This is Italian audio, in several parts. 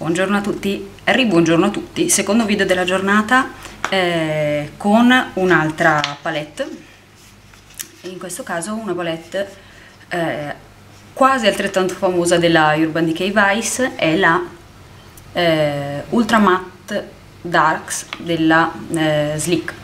Buongiorno a tutti, ribuongiorno a tutti, secondo video della giornata con un'altra palette, in questo caso una palette quasi altrettanto famosa della Urban Decay Vice, è la Ultra Matte Darks della Sleek.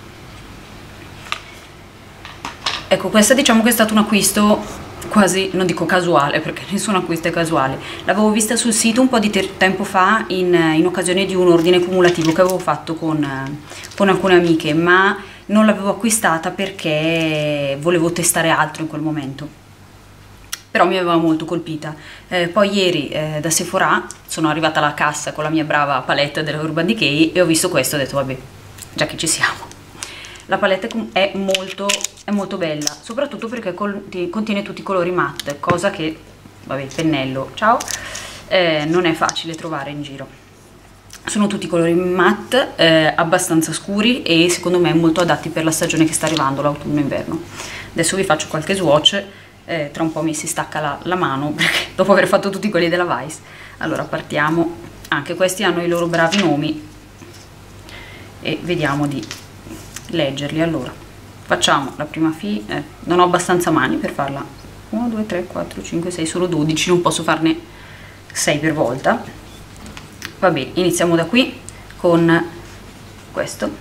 Ecco, questa diciamo che è stato un acquisto quasi, non dico casuale perché nessun acquisto è casuale, l'avevo vista sul sito un po' di tempo fa in occasione di un ordine cumulativo che avevo fatto con alcune amiche, ma non l'avevo acquistata perché volevo testare altro in quel momento, però mi aveva molto colpita. Poi ieri da Sephora sono arrivata alla cassa con la mia brava palette della Urban Decay e ho visto questo e ho detto vabbè, già che ci siamo. La palette è molto bella, soprattutto perché contiene tutti i colori matte, cosa che, vabbè, il pennello, ciao, non è facile trovare in giro. Sono tutti colori matte, abbastanza scuri e secondo me molto adatti per la stagione che sta arrivando, l'autunno-inverno. Adesso vi faccio qualche swatch, tra un po' mi si stacca la mano perché dopo aver fatto tutti quelli della Vice. Allora partiamo, anche questi hanno i loro bravi nomi e vediamo di leggerli. Allora facciamo la prima fila, non ho abbastanza mani per farla, 1 2 3 4 5 6, solo 12, non posso farne 6 per volta. Va bene, iniziamo da qui con questo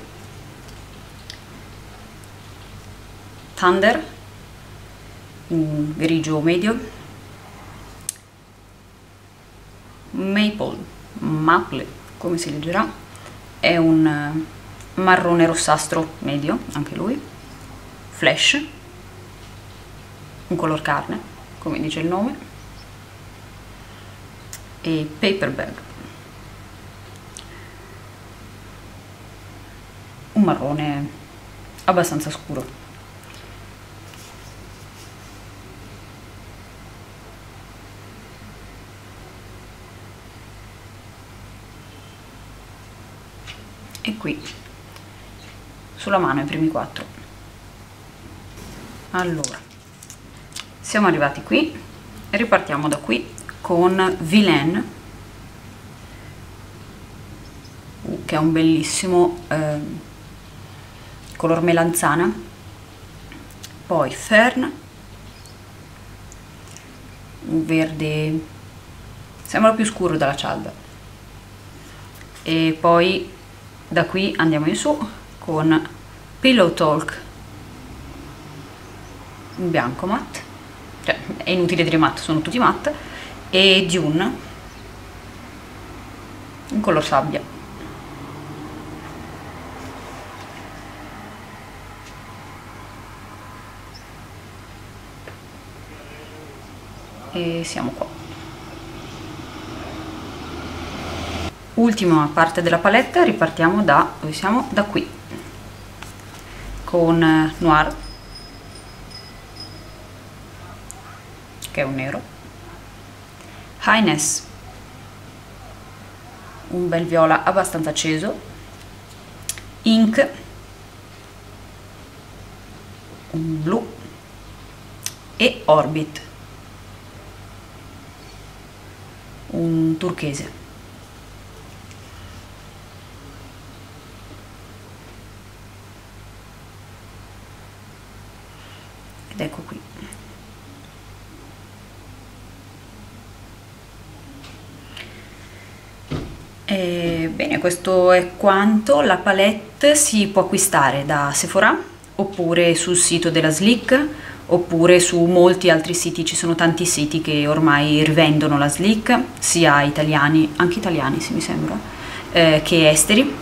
Thunder, un grigio medio, Maple, come si leggerà, è un marrone rossastro medio, anche lui, Flash, un color carne, come dice il nome, e Paperbag, un marrone abbastanza scuro. E qui sulla mano i primi 4. Allora siamo arrivati qui e ripartiamo da qui con Vilain, che è un bellissimo color melanzana, poi Fern, un verde sembra più scuro della cialda, e poi da qui andiamo in su con Pillow Talk, in bianco matte, cioè è inutile dire matte, sono tutti matte, e Dune in color sabbia. E siamo qua. Ultima parte della palette, ripartiamo da dove siamo? Da qui con Noir, che è un nero, Highness, un bel viola abbastanza acceso, Ink, un blu, e Orbit, un turchese. Ed ecco qui. Bene, questo è quanto. La palette si può acquistare da Sephora oppure sul sito della Sleek oppure su molti altri siti. Ci sono tanti siti che ormai rivendono la Sleek, sia italiani, anche italiani sì mi sembra, che esteri,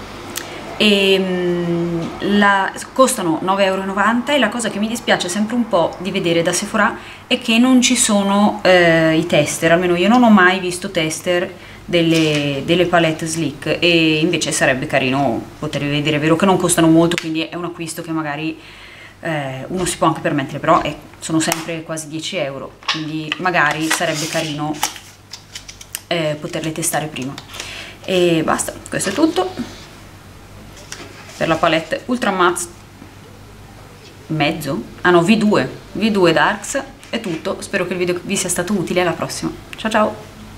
e costano 9,90 € e la cosa che mi dispiace sempre un po' di vedere da Sephora è che non ci sono i tester, almeno io non ho mai visto tester delle palette Sleek, e invece sarebbe carino poter vedere. È vero che non costano molto, quindi è un acquisto che magari uno si può anche permettere, però sono sempre quasi 10 €, quindi magari sarebbe carino poterle testare prima. E basta, questo è tutto per la palette Ultra Matte mezzo, ah no, V2 Darks. È tutto, spero che il video vi sia stato utile, alla prossima, ciao ciao!